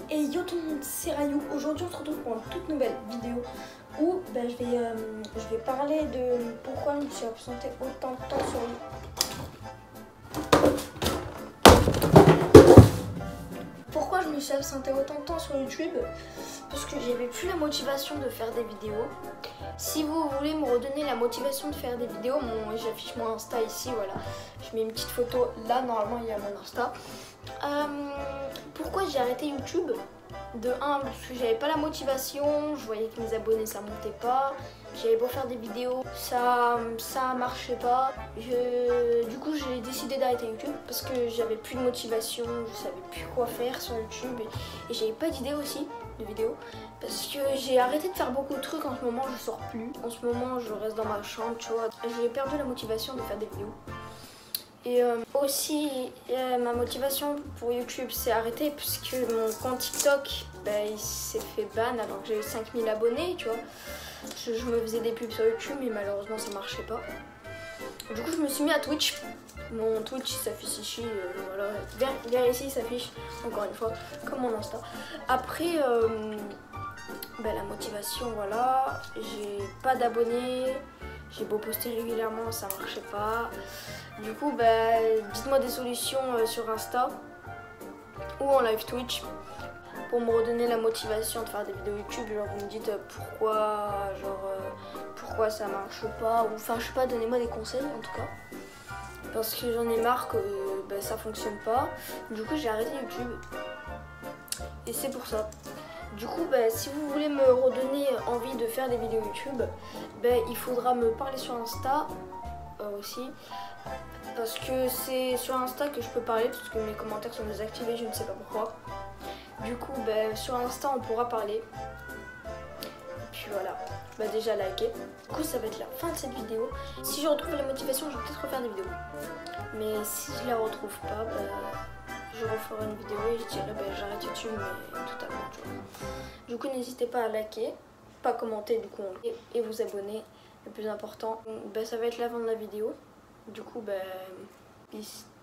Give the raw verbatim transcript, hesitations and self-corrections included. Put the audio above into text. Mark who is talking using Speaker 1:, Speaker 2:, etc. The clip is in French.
Speaker 1: Et yo tout le monde, c'est Rayou. Aujourd'hui on se retrouve pour une toute nouvelle vidéo où ben, je, vais, euh, je vais parler de pourquoi je me suis absentée autant de temps sur Pourquoi je me suis absentée autant de temps sur YouTube? Parce que j'avais plus la motivation de faire des vidéos. Si vous voulez me redonner la motivation de faire des vidéos, j'affiche mon Insta ici, voilà. Je mets une petite photo là, normalement il y a mon Insta. Euh, pourquoi j'ai arrêté YouTube? De un, parce que j'avais pas la motivation, je voyais que mes abonnés ça montait pas, j'avais beau faire des vidéos, ça ça marchait pas. Je, du coup j'ai décidé d'arrêter YouTube parce que j'avais plus de motivation, je savais plus quoi faire sur YouTube et, et j'avais pas d'idée aussi de vidéos parce que j'ai arrêté de faire beaucoup de trucs. En ce moment je sors plus, en ce moment je reste dans ma chambre, tu vois. J'ai perdu la motivation de faire des vidéos. Et euh, aussi, euh, ma motivation pour YouTube s'est arrêtée puisque mon compte TikTok, bah, il s'est fait ban alors que j'ai eu cinq mille abonnés, tu vois. Je, je me faisais des pubs sur YouTube mais malheureusement ça marchait pas. Du coup je me suis mis à Twitch. Mon Twitch s'affiche ici, euh, voilà. Vers, vers ici il s'affiche encore une fois comme mon Insta. Après, euh, bah, la motivation, voilà, j'ai pas d'abonnés. J'ai beau poster régulièrement, ça marchait pas. Du coup, bah, dites-moi des solutions euh, sur Insta ou en live Twitch pour me redonner la motivation de faire des vidéos YouTube. Genre, vous me dites euh, pourquoi, genre, euh, pourquoi ça marche pas. Ou enfin, je sais pas, donnez-moi des conseils en tout cas. Parce que j'en ai marre que euh, bah, ça fonctionne pas. Du coup, j'ai arrêté YouTube. Et c'est pour ça. Du coup, bah, si vous voulez me redonner envie de faire des vidéos YouTube, bah, il faudra me parler sur Insta euh, aussi. Parce que c'est sur Insta que je peux parler, parce que mes commentaires sont désactivés, je ne sais pas pourquoi. Du coup, bah, sur Insta, on pourra parler. Et puis voilà, bah, déjà liker. Du coup, ça va être la fin de cette vidéo. Si je retrouve la motivation, je vais peut-être refaire des vidéos. Mais si je la retrouve pas, bah, je referai une vidéo et je dirai bah, j'arrête YouTube, mais totalement, tu vois. Du coup, n'hésitez pas à liker, pas commenter du coup, et, et vous abonner, le plus important. Bah, ça va être la fin de la vidéo. Du coup, bah, peace.